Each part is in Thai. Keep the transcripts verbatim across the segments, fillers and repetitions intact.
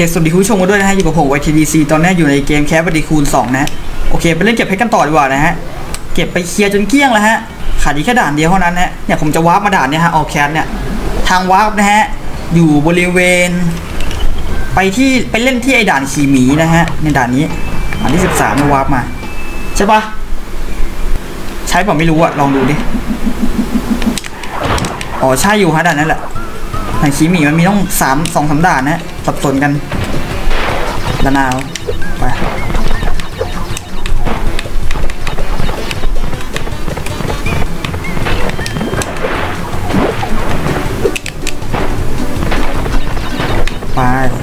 สวัสดีคุณผู้ชมกันด้วยนะฮะอยู่กับผม วาย ที ดี ซี ตอนนี้อยู่ในเกมแคสบัดดี้คูณสองนะโอเคไปเล่นเก็บเพชรกันต่อดีกว่านะฮะเก็บไปเคลียร์จนเกลี้ยงแล้วฮะขาดอีกแค่ด่านเดียวเท่านั้นนะเนี่ยผมจะวาร์ปมาด่านเนี่ยฮะออแคสเนี่ยทางวาร์ปนะฮะอยู่บริเวณไปที่ไปเล่นที่ไอ้ด่านขี่หมีนะฮะในด่านนี้ด่านที่สิบสามวาร์ปมาใช่ปะใช่ป่ะไม่รู้อะลองดูดิอ๋อใช่อยู่ฮะด่านนั้นแหละด่านขี่หมีมันมีต้องสามสองสามด่านนะสับสนกันละนาวไปไป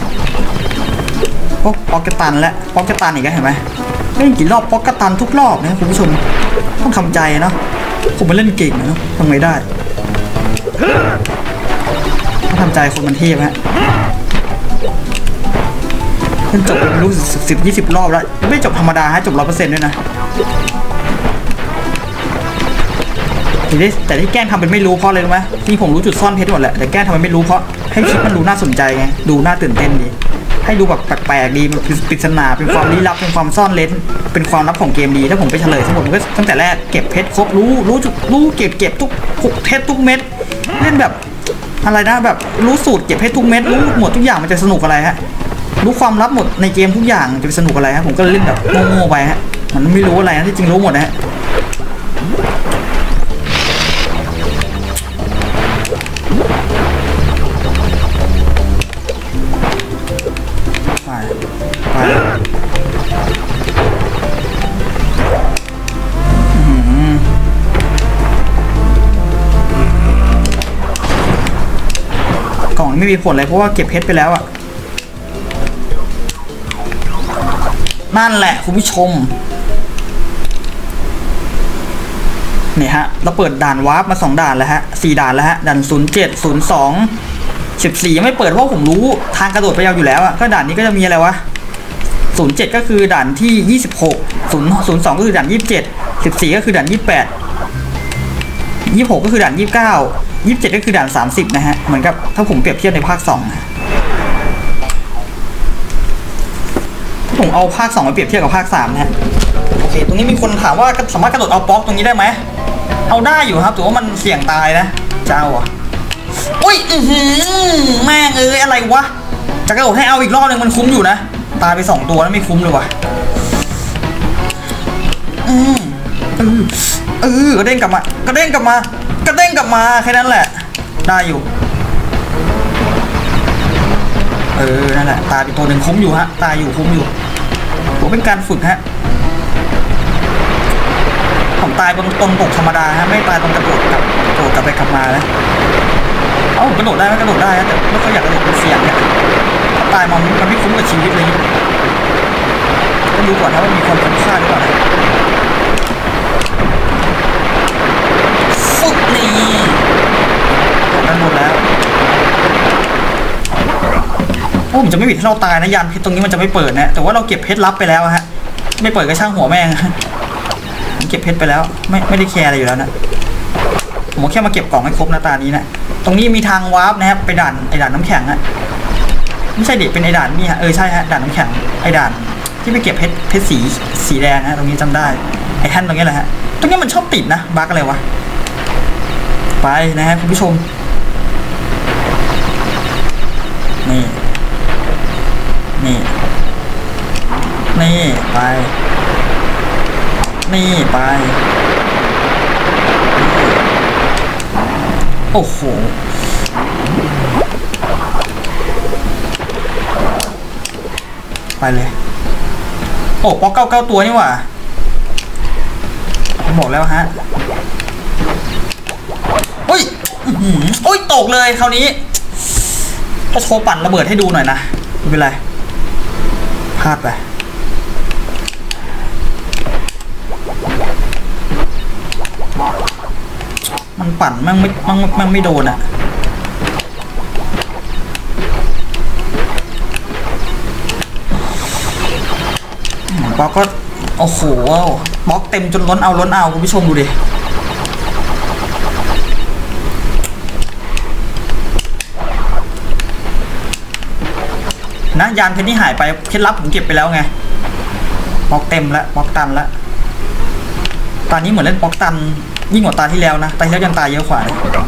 โอ้ป๊อกกระตันแล้วป๊อกกระตันอีกแล้วเห็นไหมเล่นกี่รอบป๊อกกระตันทุกรอบนะคุณผู้ชมต้องทำใจเนาะผมมาเล่นเก่งนะทำไงได้ต้องทำใจคนมันเทพฮะเล่นจบไปรู้สิบสิบยี่สิบรอบแล้วไม่จบธรรมดาฮะจบร้อยเปอร์เซ็นต์ด้วยนะแต่ที่แกล้งทำเป็นไม่รู้เพราะอะไรรู้ไหมที่ผมรู้จุดซ่อนเพชรหมดแหละแต่แกล้งทำเป็นไม่รู้เพราะให้คลิปมันดูน่าสนใจไงดูน่าตื่นเต้นดีให้ดูแบบแปลกๆดีมันปริศนาเป็นความลี้ลับเป็นความซ่อนเลนเป็นความลับของเกมดีถ้าผมไปเฉลยทั้งหมดผมก็ตั้งแต่แรกเก็บเพชรครบรู้รู้จุดรู้เก็บเก็บทุกเพชรทุกเม็ดเล่นแบบอะไรนะแบบรู้สูตรเก็บเพชรทุกเม็ดรู้หมดทุกอย่างมันจะสนุกอะไรฮะรู้ความลับหมดในเกมทุกอย่างจะสนุกอะไรฮะผมก็เล่นแบบโง่ๆไปฮะมันไม่รู้อะไรนะที่จริงรู้หมดนะฮะไปไปกล่องไม่มีผลเลยเพราะว่าเก็บเพชรไปแล้วอะนั่นแหละคุณผู้ชมนี่ฮะเราเปิดด่านวาร์ปมาสองด่านแล้วฮะสี่ด่านแล้วฮะด่านศูนย์เจ็ดศูนย์สองสิบสี่ยังไม่เปิดเพราะผมรู้ทางกระโดดไปยาวอยู่แล้วอะก็ด่านนี้ก็จะมีอะไรวะศูนย์เจ็ดก็คือด่านที่ยี่สิบหกศูนย์ศูนย์สองก็คือด่านยี่สิบเจ็ดสิบสี่ก็คือด่านยี่สิบแปดยี่สิบหกก็คือด่านยี่สิบเก้ายี่สิบเจ็ดก็คือด่านสามสิบนะฮะเหมือนกับถ้าผมเปรียบเทียบในภาคสองผมเอาภาคสองมาเปรียบเทียบกับภาคสามนะฮะโอเคตรงนี้มีคนถามว่าสามารถกระโดดเอาบล็อกตรงนี้ได้ไหมเอาได้อยู่ครับแต่ว่ามันเสี่ยงตายนะเจ้าอ่ะอุ้ยอือหือแม่งเอ้ยอะไรวะจะกระโดดให้เอาอีกรอบนึงมันคุ้มอยู่นะตายไปสองตัวแล้วไม่คุ้มเลยวะอืมเออเออกระเด้งกลับมากระเด้งกลับมากระเด้งกลับมาแค่นั้นแหละได้อยู่เออนั่นแหละตายไปตัวหนึ่งคุ้มอยู่ฮะตายอยู่คุ้มอยู่ผมเป็นการฝึกฮะผมตายบนตรงตกธรรมดาฮะไม่ตายตรงกระโดดกับกระโดดกลับไปกลับมานะเอ้ากระโดดได้ไหมกระโดดได้แต่ไม่ค่อยอยากกระโดดเป็นเสี่ยงเนี่ยตายมันมันไม่คุ้มกับชีวิตเลยต้องดูก่อนนะว่ามีความคุ้มค่าหรือเปล่าฟุกนี่นั่นหมดแล้วโอ้ผมจะไม่บิดให้เราตายนะยันเพชรตรงนี้มันจะไม่เปิดนะแต่ว่าเราเก็บเพชรลับไปแล้วฮะไม่เปิดก็ช่างหัวแม่งเก็บเพชรไปแล้วไม่ไม่ได้แคร์อะไรอยู่แล้วนะผมแค่มาเก็บกล่องให้ครบหน้าตานี้นะตรงนี้มีทางวาร์ปนะครับไปด่านไอ้ด่านน้ำแข็งนะไม่ใช่เด็กเป็นไอ้ด่านนี่ฮะเออใช่ฮะด่านน้ำแข็งไอ้ด่านที่ไปเก็บเพชรเพชรสีสีแดงนะตรงนี้จำได้ไอ้แท่นตรงนี้แหละฮะตรงนี้มันชอบติดนะบั๊กอะไรวะไปนะฮะคุณผู้ชมนี่นี่นี่ไปนี่ไปโอ้โหไปเลยโอ้ป๊อกเก้าเก้าตัวนี่หว่าผมบอกแล้วฮะโอ้ยโอ้ยตกเลยคราวนี้ถ้าโชว์ปั่นระเบิดให้ดูหน่อยนะไม่เป็นไรพลาดไปมันปั่นมันไม่มันมันไม่โดนอ่ะบล็อกก็โอ้โหบล็อกเต็มจนล้นเอาล้นเอาคุณผู้ชมดูดิ นนะยานเพชรที่หายไปเคล็ดลับผมเก็บไปแล้วไงบล็อกเต็มแล้วบล็อกตันแล้วตอนนี้เหมือนเล่นบล็อกตันยิ่งกว่าตาที่แล้วนะตาที่แล้วยังตายเยอะกว่า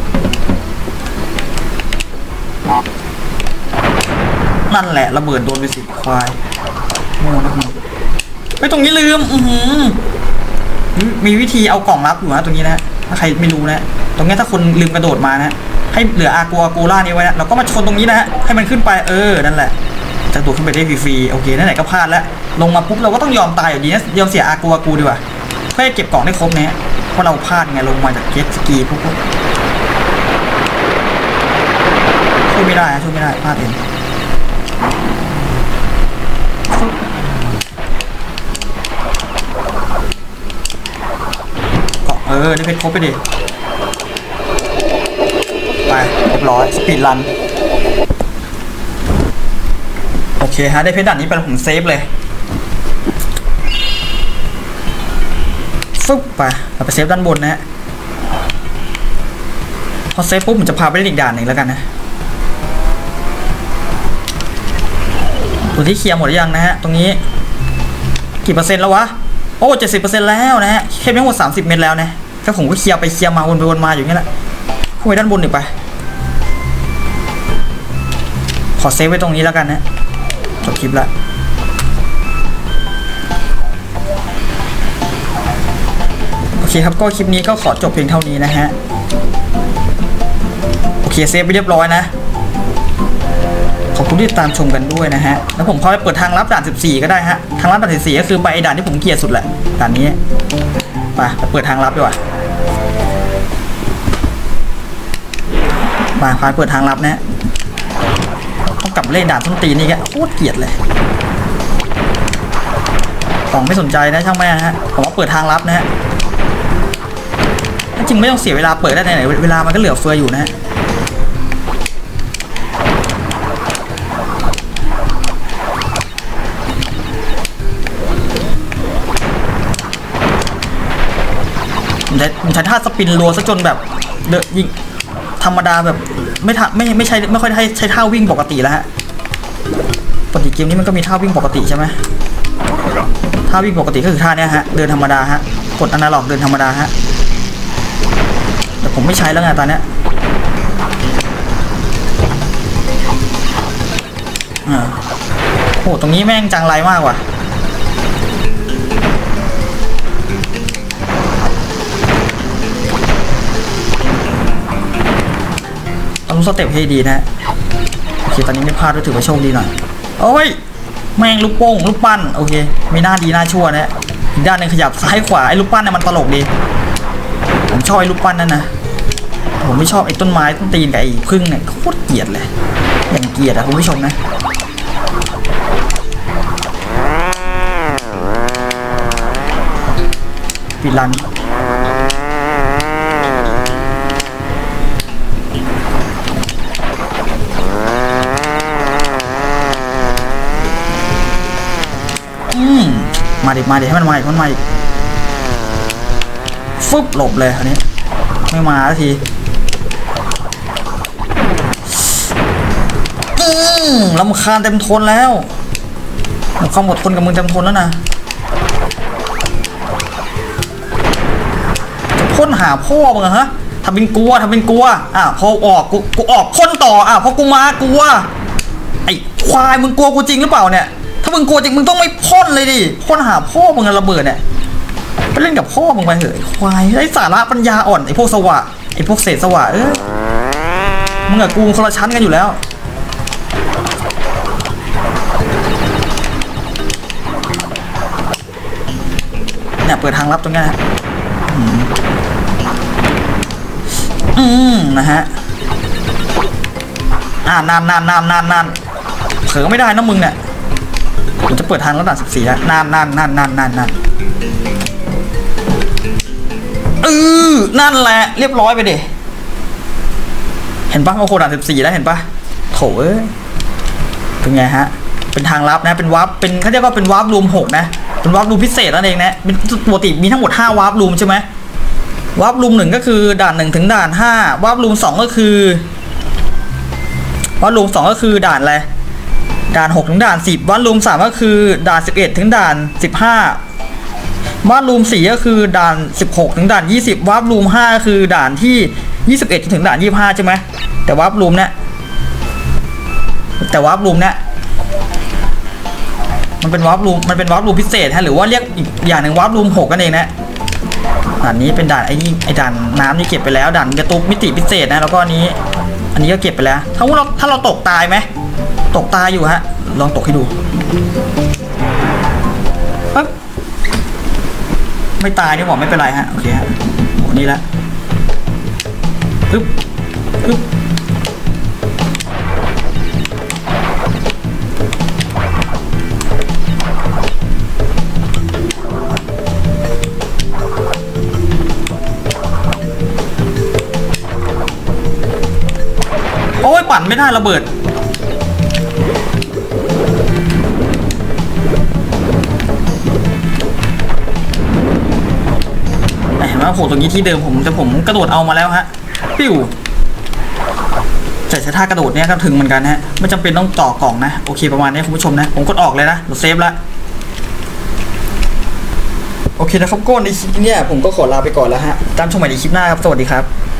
นั่นแหละระเบิดโดนไปสิควายโง่นะมึงไม่ตรงนี้ลืมอือหือมีวิธีเอากล่องลับอยู่นะตรงนี้นะถ้าใครไม่รู้นะตรงนี้ถ้าคนลืมกระโดดมานะให้เหลืออากัวกูล่านี้ไว้นะเราก็มาชนตรงนี้นะให้มันขึ้นไปเออนั่นแหละจะโดดขึ้นไปได้ฟรีๆโอเคนั่นไหนก็พลาดแล้วลงมาปุ๊บเราก็ต้องยอมตายอยู่ดีนะยอมเสียอากัวกูดีกว่าเพื่อเก็บกล่องได้ครบนะเพราะเราพลาดไงลงมาจากเจ็ตสกีปุ๊บช่วยไม่ได้ช่วยไม่ได้พลาดเองเออได้เพชรครบไปดิไปเรียบร้อยสปีดรันโอเคฮะได้เพชรด่านนี้ไปแล้วผมเซฟเลยฟึบไปเราไปเซฟด้านบนนะฮะพอเซฟปุ๊บผมจะพาไปเล่นอีกด่านหนึ่งแล้วกันนะตัวที่เคลียร์หมดหรือยังนะฮะตรงนี้กี่เปอร์เซ็นต์แล้ววะโอ้เจ็ดสิบเปอร์เซ็นต์แล้วนะฮะเข้มทั้งหมดสามสิบเมตรแล้วนะถ้าผมก็เคลียร์ไปเคลียร์มาวนไปวนมาอยู่นี่แหละขึ้นไปด้านบนอีกไปขอเซฟไว้ตรงนี้แล้วกันนะจบคลิปละโอเคครับก็คลิปนี้ก็ขอจบเพียงเท่านี้นะฮะโอเคเซฟไปเรียบร้อยนะขอบคุณที่ตามชมกันด้วยนะฮะแล้วผมพอไปเปิดทางลับด่านสิบสี่ก็ได้ฮะทางลับด่านสิบสี่ก็คือไปด่านที่ผมเกลียดสุดแหละด่านนี้ไปไปเปิดทางลับดีกว่ามาพาเปิดทางลับนะต้องกลับเล่นด่านส้นตีนนี่แกโคตรเกลียดเลยกล่องไม่สนใจนะช่างแม่ฮะผมว่าเปิดทางลับนะฮะจริงไม่ต้องเสียเวลาเปิดได้ไหนเวลามันก็เหลือเฟืออยู่นะฮะผมใช้ท่าสปินรัวซะจนแบบเดอะยิงธรรมดาแบบไม่ท่าไม่ไม่ใช่ไม่ค่อยได้ใช้ท่าวิ่งปกติแล้วฮะปกติเกมนี้มันก็มีท่าวิ่งปกติใช่ไหมท่าวิ่งปกติก็คือท่านี้ฮะเดินธรรมดาฮะกดอนาล็อกเดินธรรมดาฮะแต่ผมไม่ใช้แล้วไงตอนนี้อ่าโอ้ตรงนี้แม่งจังไรมากว่ะต้องสเต็ปให้ดีนะโอเคตอนนี้ไม่พลาดก็ถือว่าโชคดีหน่อยโอ้ยแม่งลูกโป่งลูกปั้นโอเคไม่น่าดีน่าชั่วนะอีกด้านหนึ่งขยับซ้ายขวาไอ้ลูกปั้นเนี่ยมันตลกดีผมชอบไอ้ลูกปั้นนั่นนะผมไม่ชอบไอ้ต้นไม้ต้นตีนกับไอ้พึ่งเนี่ยโคตรเกลียดเลยอย่างเกลียดอะคุณผู้ชมนะปิดรันมาดิมาดิให้มันมาอีกมันมาอีกฟึบหลบเลยอันนี้ไม่มาสักทีอืมลำคาญเต็มทนแล้วความอดทนกับมึงเต็มทนแล้วนะจะพ่นหาพ่อมึงเหรอฮะทำเป็นกลัวทำเป็นกลัวอ่ะพอออกกูกูออกพ่นต่ออ่ะพอกูมากลัวไอ้ควายมึงกลัวกูจริงหรือเปล่าเนี่ยถ้ามึงกลัวจริงมึงต้องไม่พ่นเลยดิพ่นหาพ่อมึงระเบิดเนี่ยไปเล่นกับพ่อมึงไปเถอะควายไร้สาระปัญญาอ่อนไอ้พวกสวะไอ้พวกเศษสวะเออมึงกับกูคนละชั้นกันอยู่แล้วเนี่ยเปิดทางลับตรงนี้ฮะอืมนะฮะอ่านานนานนานนานนานเผลอไม่ได้นะมึงเนี่ยผมจะเปิดทางระดับสิบสี่แล้วนานนานนานนานนานนานเออนั่นแหละเรียบร้อยไปดิเห็นปะโอ้โหด่านสิบสี่แล้วเห็นปะโถเอ้ยเป็นไงฮะเป็นทางลับนะเป็นวาร์ปเป็นเขาเรียกว่าเป็นวาร์ปรูมหกนะเป็นวาร์ปรูมพิเศษนั่นเองนะปกติมีทั้งหมดห้าวาร์ปรูมใช่ไหมวาร์ปรูมหนึ่งก็คือด่านหนึ่งถึงด่านห้าวาร์ปรูมสองก็คือวาร์ปรูมสองก็คือด่านอะไรด่านหกถึงด่านสิบวาดรูมสามก็คือด่านสิบเอ็ดถึงด่านสิบห้าวาดรูมสี่ก็คือด่านสิบหกถึงด่านยี่สิบวาดรูมห้าก็คือด่านที่ยี่สิบเอ็ดถึงด่านยี่สิบห้าใช่ไหมแต่วาดรูมเนี้ยแต่วาดรูมเนี้ยมันเป็นวาร์ปรูมมันเป็นวาร์ปรูมพิเศษฮะหรือว่าเรียกอีกอย่างหนึ่งวาร์ปรูมหกกันเองนะด่านนี้เป็นด่านไอ้นี่ไอ้ด่านน้ำนี่เก็บไปแล้วด่านกระตุกมิติพิเศษนะแล้วก็อันนี้อันนี้ก็เก็บไปแล้วถ้าเราถ้าเราตกตายไหมตกตายอยู่ฮะลองตกให้ดูปั๊บไม่ตายนี่บอกไม่เป็นไรฮะโอเคฮะโหนี่ละปึ๊บปึ๊บโอ้ยปั่นไม่ได้ระเบิดเห็นไหมโหตรงนี้ที่เดิมผมแต่ผมกระโดดเอามาแล้วฮะปิ้วแต่ถ้ากระโดดเนี้ยก็ถึงเหมือนกันฮะไม่จำเป็นต้องต่อกล่องนะโอเคประมาณนี้คุณผู้ชมนะผมกดออกเลยนะเราเซฟแล้วโอเคนะครับก็ในคลิปนี้ผมก็ขอลาไปก่อนแล้วฮะตามชมใหม่ในคลิปหน้าครับสวัสดีครับ